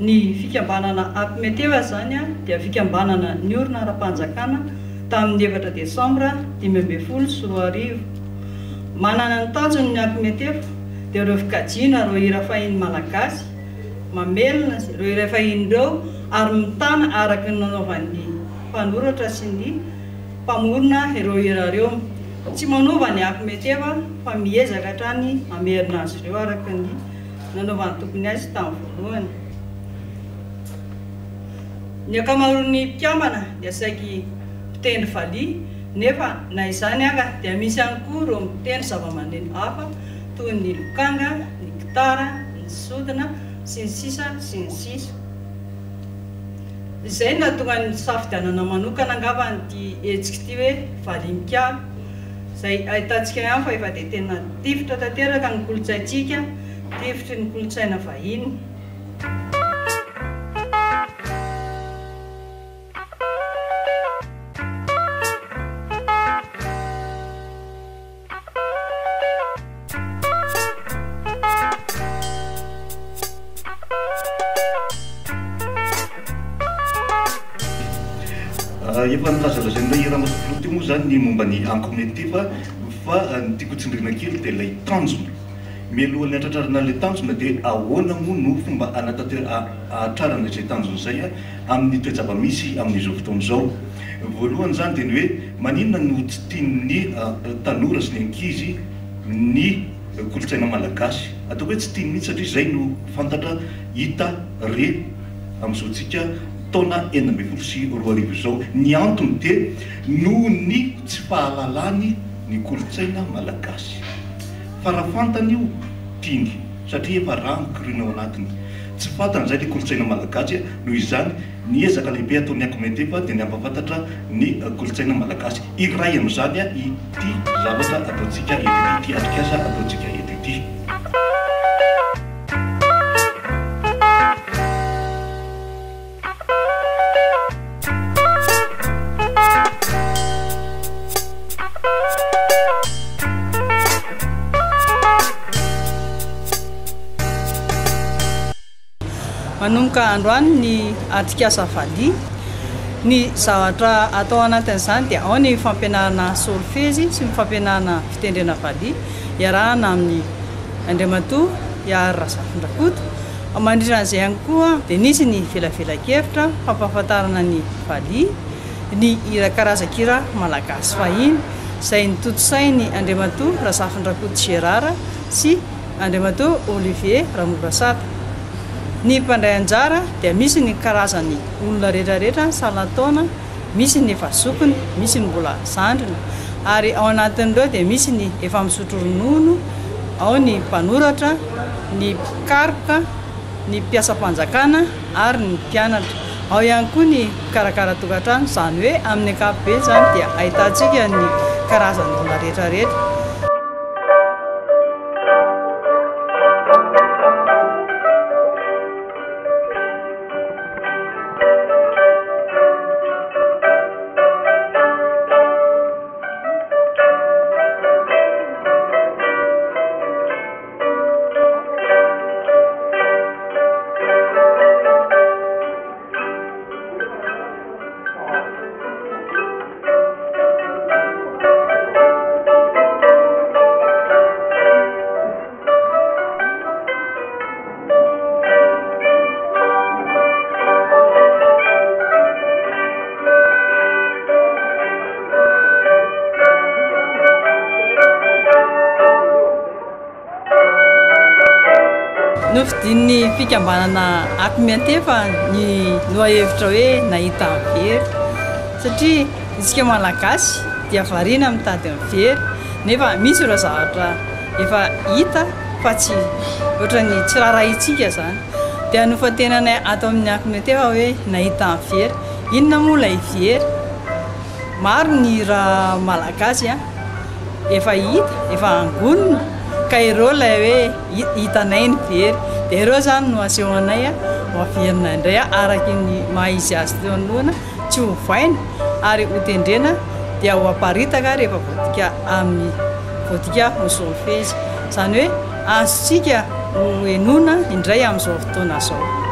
Ny fikambanana Apimeteva zany dia fikambanana ny orona ara-panjakana tamin'ny 4 Desambra 2020. Manana ny tanjony ny Apimeteva dia ireo fikajiana ireo hira fahiny malagasy, mamelona ireo hira fahiny ireo ary mitana araka ny nanaovan'ny mpanoratra sy ny mpamorona ireo hira ireo. Tsy manova ny Apimeteva fa miezaka hatrany hamerina azy ireo araka ny nanaovan'ny tokony azy tamin'ny voalohany. Ny akamaroan'ny mpikambana dia saiky mitendry valia, nefa na izany aga dia misy ihany koa ireo mitendry zava-maneno hafa toy ny lokanga, ny gitara, ny sodina sy ny sisa sy ny sisa. Izay no nahatonga ny safidianana manokana angamba ny hetsika ity hoe valim-piara, izay ahitantsika ihany fa efa dia tena tifitra tanteraka ny kolontsaintsika, tifitry ny kolontsaina vahiny. Efa nilazalazana hira matokoloty moa zany ny momba ny ankometiva fa ny tiako tsindrina kely dia ilay tanjona. Mialohan'ny atratrarana ilay tanjona dia ahoana moa no fomba ahatrarana izay tanjona izay amin'ny toejava misy amin'izao fotoana izao. Voalohany zany dia ny hoe maninona no tsy tian'ny tanora sy ny ankizy ny kolontsaina malagasy. Ataoko hoe tsy tiany mihitsy satria izay no fantatra hita re amin'izao tsika taona 2020 sy 2020 izao. Ny antony dia noho ny tsy fahalalany ny kolontsaina malagasy. Farafantany io tiany satria efa raha mikirina ao anatiny. Tsy fantany izay ny kolontsaina malagasy, noho izany niezaka lehibe ataon'ny Akometeva dia ny ampahafantatra ny kolontsaina malagasy. Iray amin'izany ity zavatra ataontsika eto ity, atrikasa ataontsika eto ity. Manomboka androany ny atrikasa valia, ny zavatra atao anatin'izany dia ao ny fampianarana solfezy sy ny fampianarana fitendrena valia iarahana amin'ny Andriamatoa Iary Razafindrakoto. Mandritra an'izay ihany koa dia nisy ny velavelan-kevitra fampahafantarana ny valia, ny hira karazan-kira malagasy fahiny izay notontosain'ny Andriamatoa Razafindrakoto Gérard sy Andriamatoa Olivier Ramorasata. Ny mpandray anjara dia misy ny karazany olona rehetrarehetra salan-taona, misy ny efa zokiny, misy ny mbola zandrina, ary ao anatin'ireo dia misy ny efa misotro ronono, ao ny mpanoratra, ny mpikaroka, ny mpiasa-panjakana ary ny mpianatra. Ao ihany koa ny karakara tokantrano, izany hoe amin'ny ankapobeny zany dia ahitantsika ny karazany olona rehetrarehetra. Nofidin'ny fikambanana Apimeteva ny lohahevitra hoe nahita very, satria isika malagasy dia variana mitady ny very, nefa misy ireo zavatra efa hita fa tsy ohatran'ny tsy rarahitsika zany. Dia nofatenanay ato amin'ny Apimeteva hoe nahita very. Inona moa ilay very? Maro ny raha malagasy efa hita, efa angonina, ka ireo ilay hoe hitanay ny very. Dia ireo zany no asehonay maverina indray araka ny maha-izy azy teo anoloana, tsy ho vaina ary ho tendrena dia ho aparitaka rehefa voadika amin'ny voadika ho solfezy. Izany hoe azontsika ho enona indray amin'izao fotoana izao.